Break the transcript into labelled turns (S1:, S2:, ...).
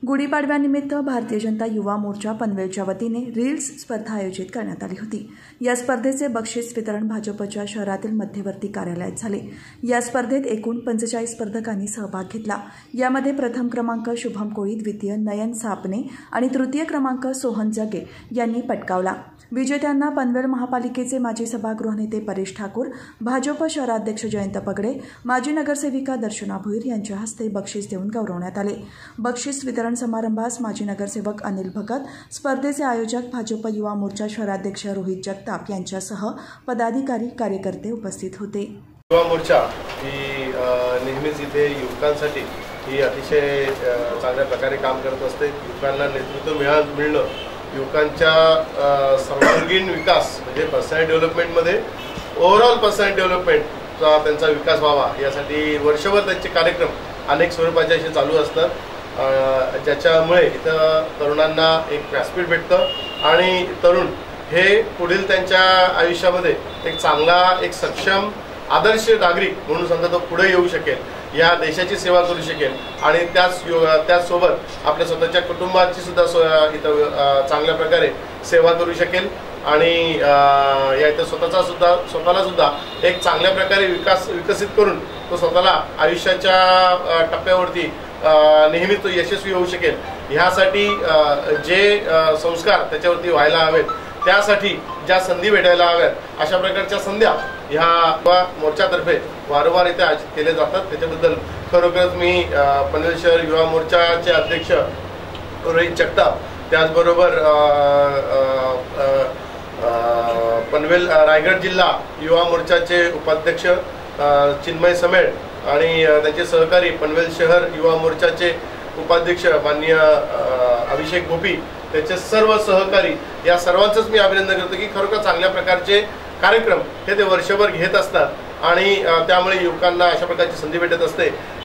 S1: गुढीपाडव्यानिमित्त भारतीय जनता युवा मोर्चा पनवेलच्या वतीने रील्स स्पर्धा आयोजित करण्यात आली होती। या स्पर्धेचे बक्षीस वितरण भाजपच्या शहरातील मध्यवर्ती कार्यालयात झाले। या स्पर्धेत एकूण 45 स्पर्धकांनी सहभाग घेतला। यामध्ये प्रथम क्रमांक शुभम कोळी, द्वितीय नयन सापणे आणि तृतीय क्रमांक सोहन जगे यांनी पटकावला। विजेत्यांना पनवेल महापालिकेचे माजी सभागृह नेते परेश ठाकूर, भाजप शहराध्यक्ष जयंत पगडे, माजी नगरसेविका दर्शना भुईर यांच्या हस्ते बक्षीस देऊन गौरवण्यात आले। बक्षीस वितरण समारंभास माजी नगरसेवक अनिल भगत, स्पर्धेचे आयोजक भाजप युवा मोर्चा शहराध्यक्ष रोहित जगताप यांच्यासह पदाधिकारी कार्यकर्ते उपस्थित होते।
S2: युवा मोर्चा ही नेहमीच इथे युवकांसाठी ही अतिशय चांगल्या प्रकारे काम करत असते। युवकांना नेतृत्व मिळणं, युवकांच्या सर्वांगीण विकास म्हणजे पर्सनॅलिटी डेव्हलपमेंटमध्ये ओव्हरऑल पर्सनॅलिटी डेव्हलपमेंटचा त्यांचा विकास व्हावा यासाठी वर्षभर त्यांचे कार्यक्रम अनेक स्वरूपाचे असे चालू असतात, ज्याच्यामुळे इथं तरुणांना एक व्यासपीठ भेटतं आणि तरुण हे पुढील त्यांच्या आयुष्यामध्ये एक चांगला, एक सक्षम, आदर्श नागरिक म्हणून समजा तो पुढे येऊ शकेल, या देशाची सेवा करू शकेल आणि त्याचसोबत आपल्या स्वतःच्या कुटुंबाची सुद्धा इथं चांगल्या प्रकारे सेवा करू शकेल आणि या इथं स्वतःला सुद्धा एक चांगल्या प्रकारे विकसित करून तो स्वतःला आयुष्याच्या टप्प्यावरती नेहमी तो यशस्वी होऊ शकेल। ह्यासाठी जे संस्कार त्याच्यावरती व्हायला हवेत, त्यासाठी ज्या संधी भेटायला हव्यात, अशा प्रकारच्या संध्या ह्या मोर्चातर्फे वारंवार इथे आयोजित केले जातात। त्याच्याबद्दल खरोखरच मी पनवेल शहर युवा मोर्चाचे अध्यक्ष रोहित जगताप, त्याचबरोबर पनवेल रायगड जिल्हा युवा मोर्चाचे उपाध्यक्ष चिन्मय समेळ आणि त्यांचे सहकारी पनवेल शहर युवा मोर्चाचे उपाध्यक्ष माननीय अभिषेक गोपी, त्याचे सर्व सहकारी, या सर्वांचंच मी अभिनंदन करतो की खरोखर चांगल्या प्रकारचे कार्यक्रम हे ते वर्षभर घेत असतात आणि त्यामुळे युवकांना अशा प्रकारची संधी भेटत असते।